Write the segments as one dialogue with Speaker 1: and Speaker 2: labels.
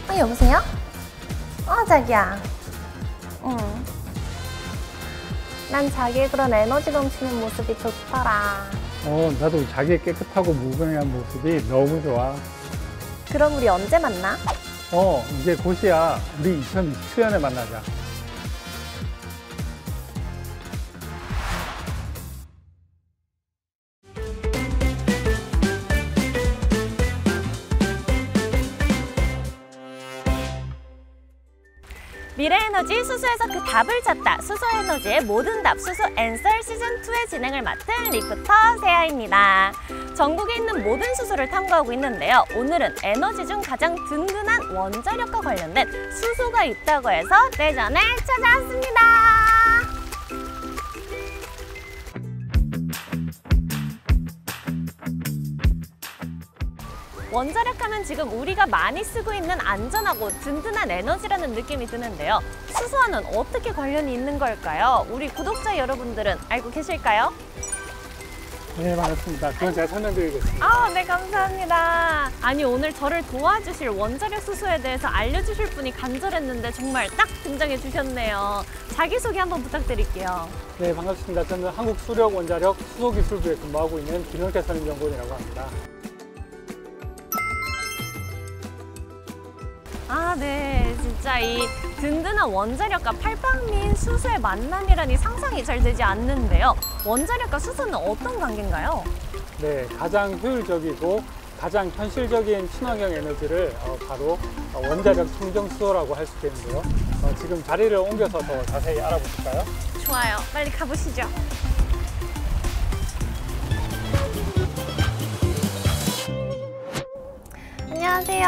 Speaker 1: 여보세요? 자기야. 난 자기의 그런 에너지 넘치는 모습이 좋더라.
Speaker 2: 나도 자기의 깨끗하고 무병한 모습이 너무 좋아.
Speaker 1: 그럼 우리 언제 만나?
Speaker 2: 이제 곧이야. 우리 2027년에 만나자.
Speaker 1: 미래에너지 수소에서 그 답을 찾다. 수소에너지의 모든 답 수소 앤서 시즌2의 진행을 맡은 리프터 세아입니다. 전국에 있는 모든 수소를 탐구하고 있는데요. 오늘은 에너지 중 가장 든든한 원자력과 관련된 수소가 있다고 해서 대전에 찾아왔습니다. 원자력 하면 지금 우리가 많이 쓰고 있는 안전하고 든든한 에너지라는 느낌이 드는데요. 수소와는 어떻게 관련이 있는 걸까요? 우리 구독자 여러분들은 알고 계실까요?
Speaker 2: 네, 반갑습니다. 그건 제가 설명드리겠습니다.
Speaker 1: 네, 감사합니다. 아니, 오늘 저를 도와주실 원자력 수소에 대해서 알려주실 분이 간절했는데 정말 딱 등장해 주셨네요. 자기소개 한번 부탁드릴게요.
Speaker 2: 네, 반갑습니다. 저는 한국수력원자력 수소기술부에 근무하고 있는 김영태 선임연구원이라고 합니다.
Speaker 1: 네. 진짜 이 든든한 원자력과 팔방미인 수소의 만남이라니 상상이 잘 되지 않는데요. 원자력과 수소는 어떤 관계인가요?
Speaker 2: 네, 가장 효율적이고 가장 현실적인 친환경 에너지를 바로 원자력 청정수소라고 할 수 있겠는데요. 지금 자리를 옮겨서 더 자세히 알아보실까요?
Speaker 1: 좋아요. 빨리 가보시죠. 안녕하세요.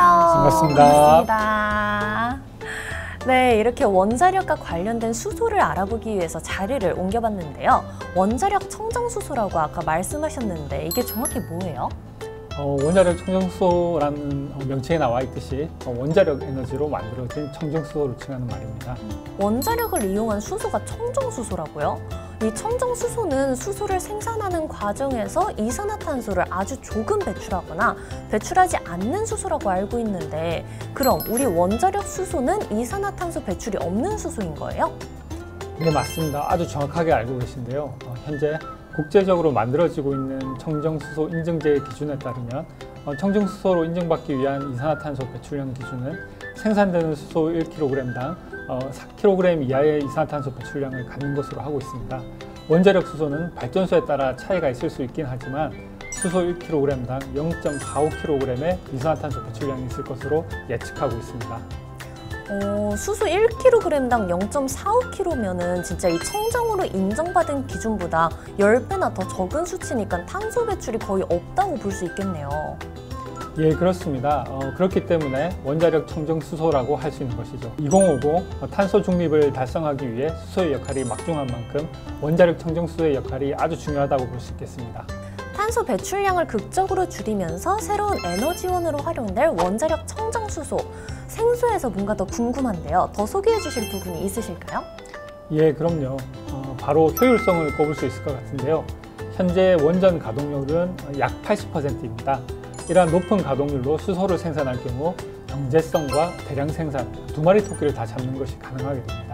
Speaker 1: 반갑습니다. 네, 이렇게 원자력과 관련된 수소를 알아보기 위해서 자리를 옮겨봤는데요. 원자력 청정수소라고 아까 말씀하셨는데 이게 정확히 뭐예요?
Speaker 2: 원자력 청정수소라는 명칭에 나와 있듯이 원자력 에너지로 만들어진 청정수소를 칭하는 말입니다.
Speaker 1: 원자력을 이용한 수소가 청정수소라고요? 이 청정수소는 수소를 생산하는 과정에서 이산화탄소를 아주 조금 배출하거나 배출하지 않는 수소라고 알고 있는데, 그럼 우리 원자력 수소는 이산화탄소 배출이 없는 수소인 거예요?
Speaker 2: 네, 맞습니다. 아주 정확하게 알고 계신데요. 현재 국제적으로 만들어지고 있는 청정수소 인증제 기준에 따르면 청정수소로 인정받기 위한 이산화탄소 배출량 기준은 생산되는 수소 1kg당 4kg 이하의 이산화탄소 배출량을 갖는 것으로 하고 있습니다. 원자력 수소는 발전소에 따라 차이가 있을 수 있긴 하지만 수소 1kg당 0.45kg의 이산화탄소 배출량이 있을 것으로 예측하고 있습니다.
Speaker 1: 수소 1kg당 0.45kg면은 진짜 이 청정으로 인정받은 기준보다 10배나 더 적은 수치니까 탄소 배출이 거의 없다고 볼 수 있겠네요.
Speaker 2: 예, 그렇습니다. 그렇기 때문에 원자력 청정수소라고 할 수 있는 것이죠. 2050 탄소 중립을 달성하기 위해 수소의 역할이 막중한 만큼 원자력 청정수소의 역할이 아주 중요하다고 볼 수 있겠습니다.
Speaker 1: 탄소 배출량을 극적으로 줄이면서 새로운 에너지원으로 활용될 원자력 청정수소. 생소해서 뭔가 더 궁금한데요. 더 소개해 주실 부분이 있으실까요?
Speaker 2: 예, 그럼요. 바로 효율성을 꼽을 수 있을 것 같은데요. 현재 원전 가동률은 약 80%입니다. 이러한 높은 가동률로 수소를 생산할 경우 경제성과 대량 생산, 2마리 토끼를 다 잡는 것이 가능하게 됩니다.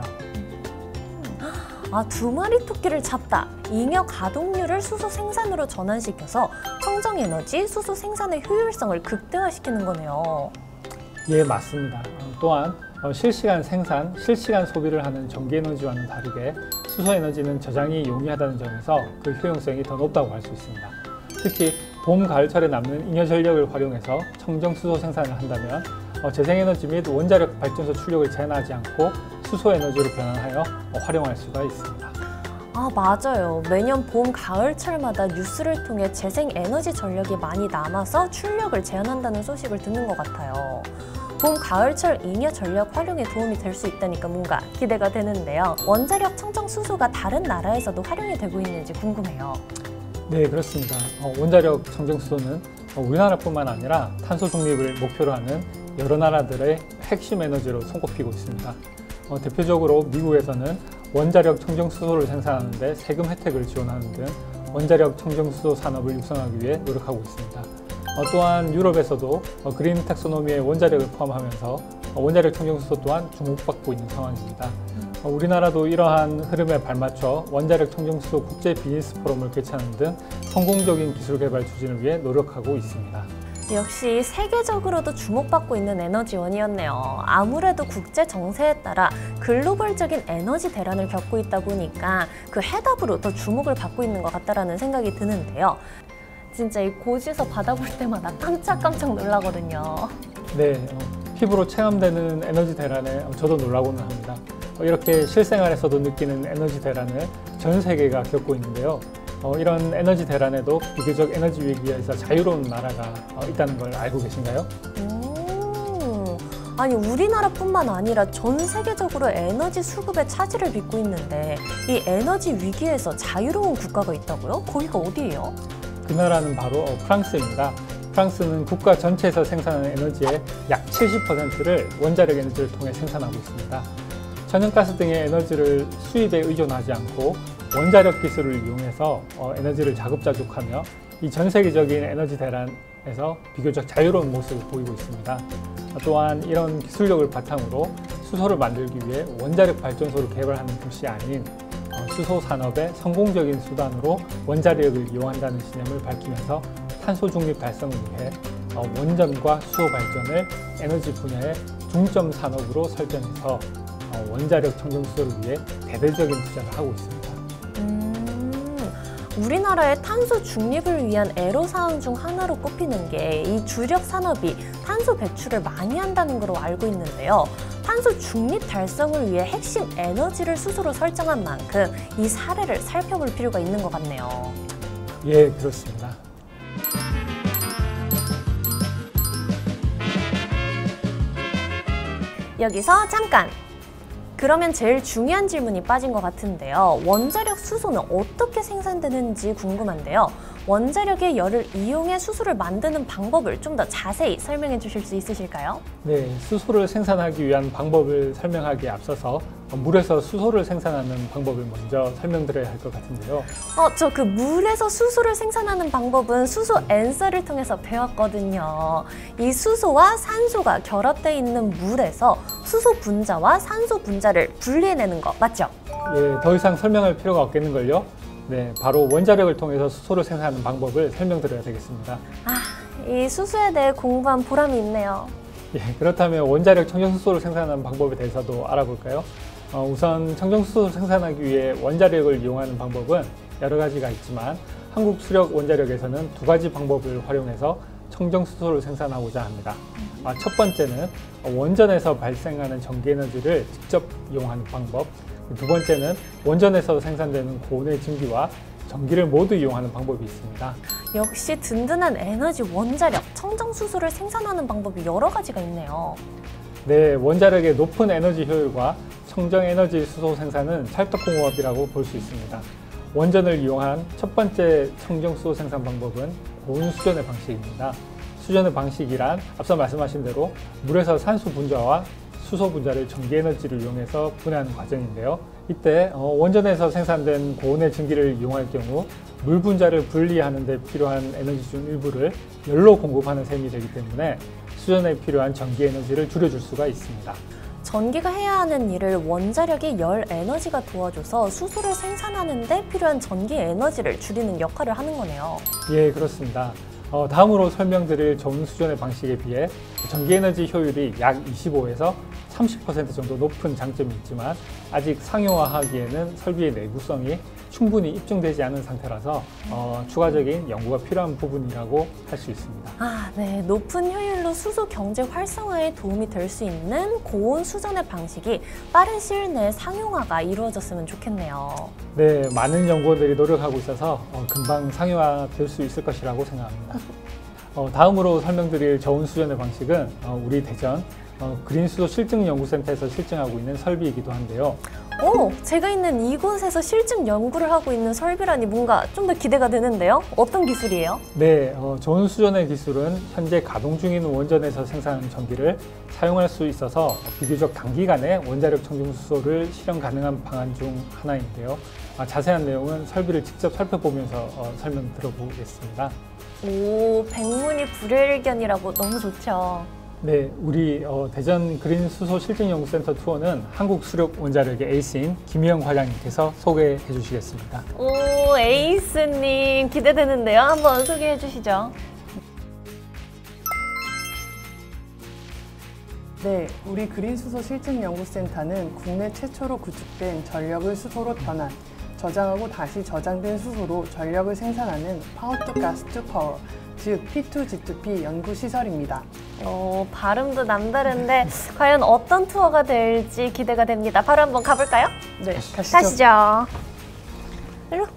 Speaker 1: 2마리 토끼를 잡다. 잉여 가동률을 수소 생산으로 전환시켜서 청정에너지, 수소 생산의 효율성을 극대화시키는 거네요.
Speaker 2: 예, 맞습니다. 또한 실시간 생산, 실시간 소비를 하는 전기에너지와는 다르게 수소에너지는 저장이 용이하다는 점에서 그 효용성이 더 높다고 할 수 있습니다. 특히 봄, 가을철에 남는 잉여 전력을 활용해서 청정수소 생산을 한다면 재생에너지 및 원자력 발전소 출력을 제한하지 않고 수소에너지로 변환하여 활용할 수가 있습니다.
Speaker 1: 맞아요. 매년 봄, 가을철마다 뉴스를 통해 재생에너지 전력이 많이 남아서 출력을 제한한다는 소식을 듣는 것 같아요. 봄, 가을철 잉여 전력 활용에 도움이 될 수 있다니까 뭔가 기대가 되는데요. 원자력 청정수소가 다른 나라에서도 활용이 되고 있는지 궁금해요.
Speaker 2: 네, 그렇습니다. 원자력 청정수소는 우리나라뿐만 아니라 탄소 중립을 목표로 하는 여러 나라들의 핵심 에너지로 손꼽히고 있습니다. 대표적으로 미국에서는 원자력 청정수소를 생산하는 데 세금 혜택을 지원하는 등 원자력 청정수소 산업을 육성하기 위해 노력하고 있습니다. 또한 유럽에서도 그린 텍소노미에 원자력을 포함하면서 원자력 청정수소 또한 주목받고 있는 상황입니다. 우리나라도 이러한 흐름에 발맞춰 원자력 청정수소 국제 비즈니스 포럼을 개최하는 등 성공적인 기술 개발 추진을 위해 노력하고 있습니다.
Speaker 1: 역시 세계적으로도 주목받고 있는 에너지원이었네요. 아무래도 국제 정세에 따라 글로벌적인 에너지 대란을 겪고 있다 보니까 그 해답으로 더 주목을 받고 있는 것 같다라는 생각이 드는데요. 진짜 이 고지서 받아볼 때마다 깜짝깜짝 놀라거든요.
Speaker 2: 네, 피부로 체감되는 에너지 대란에 저도 놀라고는 합니다. 이렇게 실생활에서도 느끼는 에너지 대란을 전 세계가 겪고 있는데요. 이런 에너지 대란에도 비교적 에너지 위기에서 자유로운 나라가 있다는 걸 알고 계신가요?
Speaker 1: 아니 우리나라뿐만 아니라 전 세계적으로 에너지 수급의 차질을 빚고 있는데 이 에너지 위기에서 자유로운 국가가 있다고요? 거기가 어디예요?
Speaker 2: 그 나라는 바로 프랑스입니다. 프랑스는 국가 전체에서 생산하는 에너지의 약 70%를 원자력 에너지를 통해 생산하고 있습니다. 천연가스 등의 에너지를 수입에 의존하지 않고 원자력 기술을 이용해서 에너지를 자급자족하며 이 전 세계적인 에너지 대란에서 비교적 자유로운 모습을 보이고 있습니다. 또한 이런 기술력을 바탕으로 수소를 만들기 위해 원자력 발전소를 개발하는 것이 아닌 수소 산업의 성공적인 수단으로 원자력을 이용한다는 신념을 밝히면서 탄소 중립 달성을 위해 원전과 수소 발전을 에너지 분야의 중점 산업으로 설정해서 원자력 청정수소를 위해 대대적인 투자를 하고 있습니다.
Speaker 1: 우리나라의 탄소 중립을 위한 애로사항 중 하나로 꼽히는 게 이 주력 산업이 탄소 배출을 많이 한다는 걸로 알고 있는데요. 탄소 중립 달성을 위해 핵심 에너지를 수소로 설정한 만큼 이 사례를 살펴볼 필요가 있는 것 같네요.
Speaker 2: 예, 그렇습니다.
Speaker 1: 여기서 잠깐! 그러면 제일 중요한 질문이 빠진 것 같은데요. 원자력 수소는 어떻게 생산되는지 궁금한데요. 원자력의 열을 이용해 수소를 만드는 방법을 좀 더 자세히 설명해 주실 수 있으실까요?
Speaker 2: 네, 수소를 생산하기 위한 방법을 설명하기에 앞서서 물에서 수소를 생산하는 방법을 먼저 설명드려야 할 것 같은데요.
Speaker 1: 저 그 물에서 수소를 생산하는 방법은 수소 N썰을 통해서 배웠거든요. 이 수소와 산소가 결합되어 있는 물에서 수소 분자와 산소 분자를 분리해내는 거 맞죠?
Speaker 2: 예, 더 이상 설명할 필요가 없겠는걸요? 네, 바로 원자력을 통해서 수소를 생산하는 방법을 설명드려야 되겠습니다.
Speaker 1: 이 수소에 대해 공부한 보람이 있네요.
Speaker 2: 예, 그렇다면 원자력 청정수소를 생산하는 방법에 대해서도 알아볼까요? 우선 청정수소를 생산하기 위해 원자력을 이용하는 방법은 여러 가지가 있지만 한국 수력 원자력에서는 두 가지 방법을 활용해서 청정수소를 생산하고자 합니다. 첫 번째는 원전에서 발생하는 전기에너지를 직접 이용하는 방법, 두 번째는 원전에서 생산되는 고온의 증기와 전기를 모두 이용하는 방법이 있습니다.
Speaker 1: 역시 든든한 에너지 원자력, 청정수소를 생산하는 방법이 여러 가지가 있네요.
Speaker 2: 네, 원자력의 높은 에너지 효율과 청정에너지 수소 생산은 찰떡궁합이라고 볼 수 있습니다. 원전을 이용한 첫 번째 청정수소 생산 방법은 고온 수전의 방식입니다. 수전의 방식이란 앞서 말씀하신 대로 물에서 산소 분자와 수소 분자를 전기에너지를 이용해서 분해하는 과정인데요. 이때 원전에서 생산된 고온의 증기를 이용할 경우 물 분자를 분리하는 데 필요한 에너지 중 일부를 열로 공급하는 셈이 되기 때문에 수전에 필요한 전기에너지를 줄여줄 수가 있습니다.
Speaker 1: 전기가 해야 하는 일을 원자력이 열 에너지가 도와줘서 수소를 생산하는 데 필요한 전기 에너지를 줄이는 역할을 하는 거네요.
Speaker 2: 예, 그렇습니다. 다음으로 설명드릴 저온 수전의 방식에 비해 전기에너지 효율이 약 25에서 30% 정도 높은 장점이 있지만 아직 상용화하기에는 설비의 내구성이 충분히 입증되지 않은 상태라서 추가적인 연구가 필요한 부분이라고 할 수 있습니다.
Speaker 1: 네. 높은 효율로 수소 경제 활성화에 도움이 될 수 있는 고온 수전의 방식이 빠른 시일 내에 상용화가 이루어졌으면 좋겠네요.
Speaker 2: 네, 많은 연구원들이 노력하고 있어서 금방 상용화될 수 있을 것이라고 생각합니다. 다음으로 설명드릴 저온 수전의 방식은 우리 대전 그린수소 실증연구센터에서 실증하고 있는 설비이기도 한데요.
Speaker 1: 제가 있는 이곳에서 실증 연구를 하고 있는 설비라니 뭔가 좀 더 기대가 되는데요. 어떤 기술이에요?
Speaker 2: 네, 저온 수전의 기술은 현재 가동 중인 원전에서 생산하는 전기를 사용할 수 있어서 비교적 단기간에 원자력 청정수소를 실현 가능한 방안 중 하나인데요. 자세한 내용은 설비를 직접 살펴보면서 설명 들어보겠습니다.
Speaker 1: 백문이 불여일견이라고 너무 좋죠.
Speaker 2: 네, 우리 대전 그린 수소 실증연구센터 투어는 한국 수력 원자력의 에이스인 김희영 과장님께서 소개해 주시겠습니다.
Speaker 1: 오, 에이스님 기대되는데요. 한번 소개해 주시죠.
Speaker 3: 네, 우리 그린수소 실증연구센터는 국내 최초로 구축된 전력을 수소로 변환, 저장하고 다시 저장된 수소로 전력을 생산하는 파워-투-가스-투-파워, 즉 P2G2P 연구시설입니다.
Speaker 1: 발음도 남다른데 과연 어떤 투어가 될지 기대가 됩니다. 바로 한번 가볼까요?
Speaker 3: 네, 가시죠.
Speaker 1: 가시죠. 일로.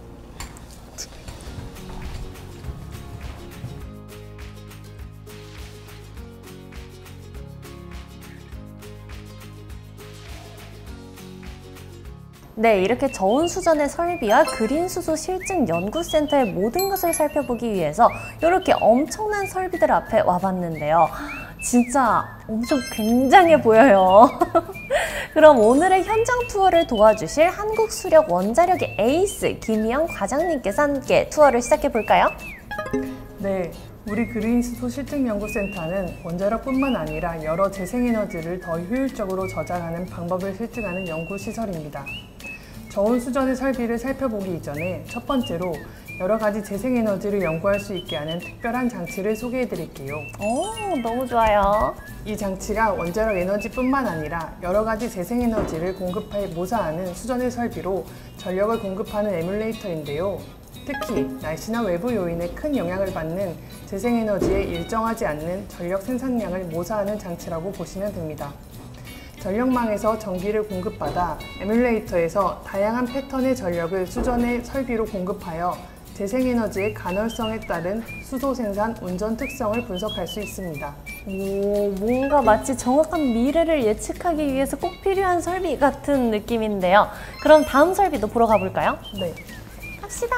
Speaker 1: 네, 이렇게 저온수전의 설비와 그린수소 실증연구센터의 모든 것을 살펴보기 위해서 이렇게 엄청난 설비들 앞에 와봤는데요. 진짜 엄청 굉장해 보여요. 그럼 오늘의 현장 투어를 도와주실 한국수력 원자력의 에이스 김희영 과장님께서 함께 투어를 시작해 볼까요?
Speaker 3: 네, 우리 그린수소 실증연구센터는 원자력뿐만 아니라 여러 재생에너지를 더 효율적으로 저장하는 방법을 실증하는 연구시설입니다. 저온수전의 설비를 살펴보기 이전에 첫 번째로 여러 가지 재생에너지를 연구할 수 있게 하는 특별한 장치를 소개해 드릴게요.
Speaker 1: 오, 너무 좋아요.
Speaker 3: 이 장치가 원자력 에너지뿐만 아니라 여러 가지 재생에너지를 공급해 모사하는 수전의 설비로 전력을 공급하는 에뮬레이터인데요. 특히 날씨나 외부 요인에 큰 영향을 받는 재생에너지에 일정하지 않는 전력 생산량을 모사하는 장치라고 보시면 됩니다. 전력망에서 전기를 공급받아 에뮬레이터에서 다양한 패턴의 전력을 수전의 설비로 공급하여 재생에너지의 간헐성에 따른 수소 생산 운전 특성을 분석할 수 있습니다.
Speaker 1: 오, 뭔가 마치 정확한 미래를 예측하기 위해서 꼭 필요한 설비 같은 느낌인데요. 그럼 다음 설비도 보러 가볼까요?
Speaker 3: 네.
Speaker 1: 갑시다.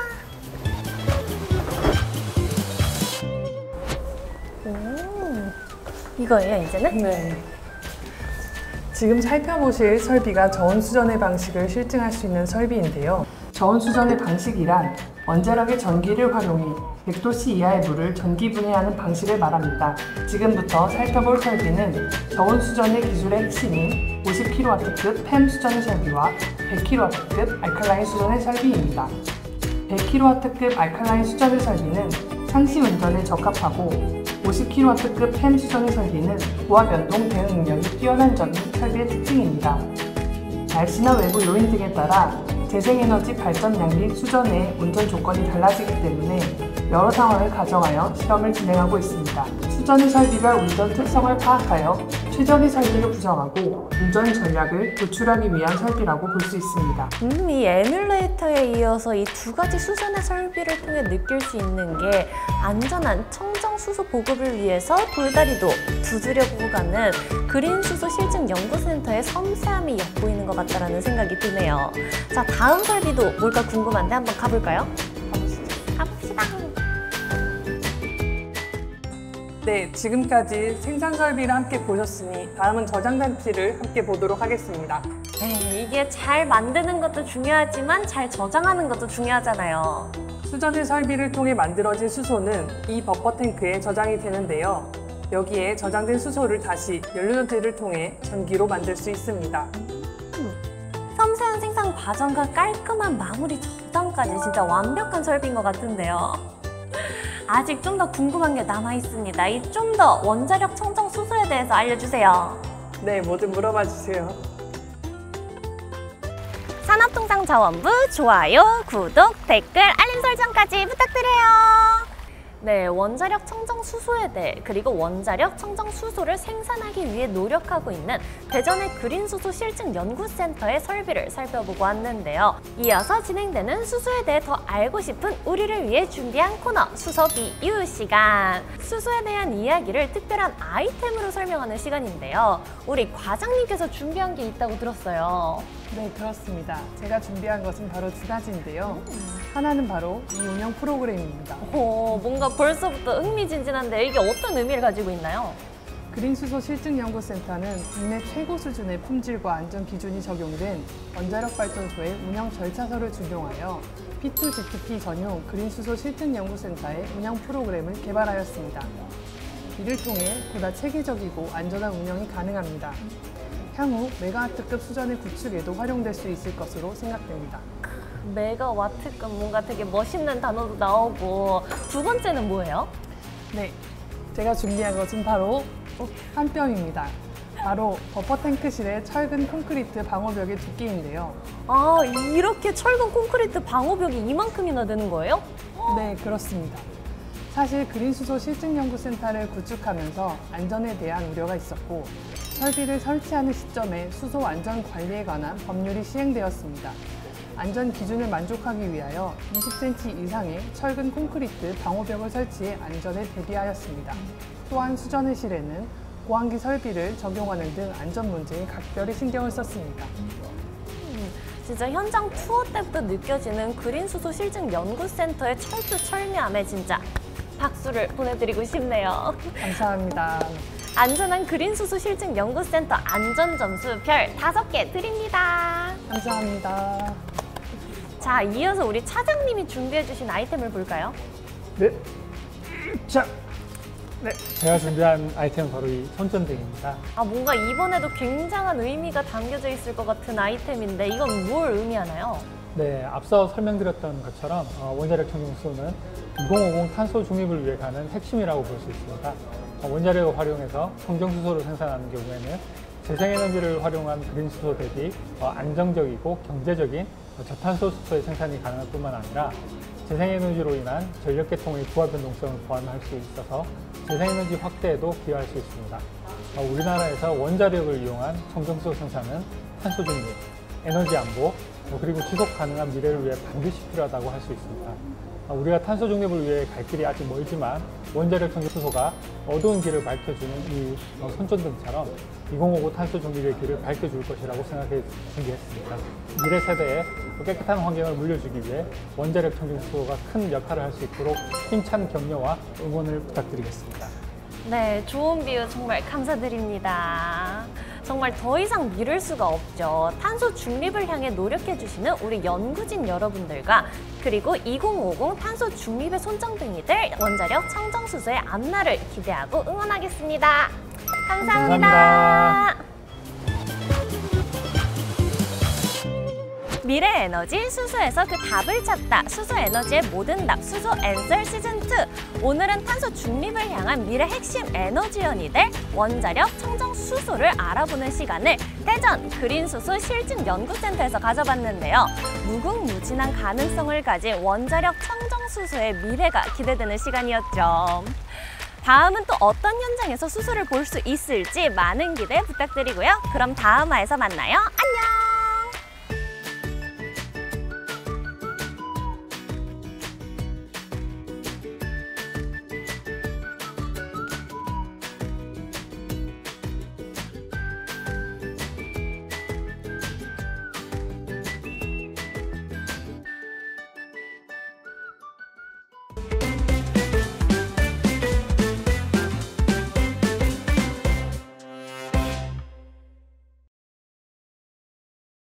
Speaker 1: 오, 이거예요, 이제는?
Speaker 3: 네. 지금 살펴보실 설비가 저온수전의 방식을 실증할 수 있는 설비인데요. 저온수전의 방식이란 원자력의 전기를 활용해 100도씨 이하의 물을 전기 분해하는 방식을 말합니다. 지금부터 살펴볼 설비는 저온수전의 기술의 핵심인 50kW급 팸 수전의 설비와 100kW급 알칼라인 수전의 설비입니다. 100kW급 알칼라인 수전의 설비는 상시 운전에 적합하고 50kW급 팸 수전의 설비는 고압 변동 대응 능력이 뛰어난 점이 설비의 특징입니다. 날씨나 외부 요인 등에 따라 재생에너지 발전량 및 수전의 운전 조건이 달라지기 때문에 여러 상황을 가정하여 실험을 진행하고 있습니다. 수전의 설비별 운전 특성을 파악하여 최적의 설비를 구성하고 운전 전략을 도출하기 위한 설비라고 볼 수 있습니다.
Speaker 1: 이 에뮬레이터에 이어서 이 두 가지 수전의 설비를 통해 느낄 수 있는 게 안전한 청정 수소 보급을 위해서 돌다리도 두드려보고 가는 그린수소 실증연구센터의 섬세함이 엿보이는 것 같다는 생각이 드네요. 자, 다음 설비도 뭘까 궁금한데 한번 가볼까요? 가봅시다.
Speaker 3: 네, 지금까지 생산 설비를 함께 보셨으니 다음은 저장 장치를 함께 보도록 하겠습니다.
Speaker 1: 네, 이게 잘 만드는 것도 중요하지만 잘 저장하는 것도 중요하잖아요.
Speaker 3: 수전의 설비를 통해 만들어진 수소는 이 버퍼 탱크에 저장이 되는데요. 여기에 저장된 수소를 다시 연료전지를 통해 전기로 만들 수 있습니다.
Speaker 1: 섬세한 생산 과정과 깔끔한 마무리 저장까지 진짜 완벽한 설비인 것 같은데요. 아직 좀 더 궁금한 게 남아있습니다. 이 좀 더 원자력 청정 수소에 대해서 알려주세요.
Speaker 3: 네, 뭐든 물어봐 주세요.
Speaker 1: 산업통상자원부 좋아요, 구독, 댓글, 알림 설정까지 부탁드려요. 네, 원자력 청정 수소에 대해 그리고 원자력 청정 수소를 생산하기 위해 노력하고 있는 대전의 그린수소 실증연구센터의 설비를 살펴보고 왔는데요. 이어서 진행되는 수소에 대해 더 알고 싶은 우리를 위해 준비한 코너 수소 비유 시간. 수소에 대한 이야기를 특별한 아이템으로 설명하는 시간인데요. 우리 과장님께서 준비한 게 있다고 들었어요.
Speaker 3: 네, 그렇습니다. 제가 준비한 것은 바로 두 가지인데요. 하나는 바로 이 운영 프로그램입니다.
Speaker 1: 오, 뭔가 벌써부터 흥미진진한데 이게 어떤 의미를 가지고 있나요?
Speaker 3: 그린수소 실증연구센터는 국내 최고 수준의 품질과 안전 기준이 적용된 원자력 발전소의 운영 절차서를 준용하여 P2G2P 전용 그린수소 실증연구센터의 운영 프로그램을 개발하였습니다. 이를 통해 보다 체계적이고 안전한 운영이 가능합니다. 향후 메가와트급 수전의 구축에도 활용될 수 있을 것으로 생각됩니다.
Speaker 1: 메가와트급 뭔가 되게 멋있는 단어도 나오고 두 번째는 뭐예요?
Speaker 3: 네, 제가 준비한 것은 바로 한 뼘입니다. 바로 버퍼탱크실의 철근 콘크리트 방어벽의 두께인데요.
Speaker 1: 아, 이렇게 철근 콘크리트 방호벽이 이만큼이나 되는 거예요?
Speaker 3: 네, 그렇습니다. 사실 그린수소 실증연구센터를 구축하면서 안전에 대한 우려가 있었고 설비를 설치하는 시점에 수소 안전 관리에 관한 법률이 시행되었습니다. 안전 기준을 만족하기 위하여 20cm 이상의 철근 콘크리트 방호벽을 설치해 안전에 대비하였습니다. 또한 수전의실에는 고환기 설비를 적용하는 등 안전 문제에 각별히 신경을 썼습니다.
Speaker 1: 진짜 현장 투어 때부터 느껴지는 그린수소 실증연구센터의 철두철미함에 진짜 박수를 보내드리고 싶네요.
Speaker 3: 감사합니다.
Speaker 1: 안전한 그린수소 실증연구센터 안전점수 별 5개 드립니다.
Speaker 3: 감사합니다.
Speaker 1: 자, 이어서 우리 차장님이 준비해주신 아이템을 볼까요?
Speaker 2: 네. 자, 네. 제가 준비한 아이템은 바로 이 손전등입니다.
Speaker 1: 아, 뭔가 이번에도 굉장한 의미가 담겨져 있을 것 같은 아이템인데 이건 뭘 의미하나요?
Speaker 2: 네, 앞서 설명드렸던 것처럼 원자력 청정수소는 2050 탄소 중립을 위해 가는 핵심이라고 볼 수 있습니다. 원자력을 활용해서 청정수소를 생산하는 경우에는 재생에너지를 활용한 그린수소 대비 안정적이고 경제적인 저탄소 수소의 생산이 가능할 뿐만 아니라 재생에너지로 인한 전력계통의 부하 변동성을 보완할 수 있어서 재생에너지 확대에도 기여할 수 있습니다. 우리나라에서 원자력을 이용한 청정수소 생산은 탄소 중립, 에너지 안보, 그리고 지속 가능한 미래를 위해 반드시 필요하다고 할 수 있습니다. 우리가 탄소 중립을 위해 갈 길이 아직 멀지만 원자력 청정수소가 어두운 길을 밝혀주는 이 손전등처럼 2050 탄소 중립의 길을 밝혀줄 것이라고 생각해 준비했습니다. 미래 세대에 깨끗한 환경을 물려주기 위해 원자력 청정수소가 큰 역할을 할 수 있도록 힘찬 격려와 응원을 부탁드리겠습니다.
Speaker 1: 네, 좋은 비유 정말 감사드립니다. 정말 더 이상 미룰 수가 없죠. 탄소 중립을 향해 노력해주시는 우리 연구진 여러분들과 그리고 2050 탄소 중립의 손전등이들 원자력 청정수소의 앞날을 기대하고 응원하겠습니다. 감사합니다. 미래 에너지 수소에서 그 답을 찾다. 수소 에너지의 모든 답 수소 앤서 시즌 2. 오늘은 탄소 중립을 향한 미래 핵심 에너지원이 될 원자력 청정 수소를 알아보는 시간을 대전 그린수소 실증연구센터에서 가져봤는데요. 무궁무진한 가능성을 가진 원자력 청정 수소의 미래가 기대되는 시간이었죠. 다음은 또 어떤 현장에서 수소를 볼 수 있을지 많은 기대 부탁드리고요. 그럼 다음 화에서 만나요. 안녕!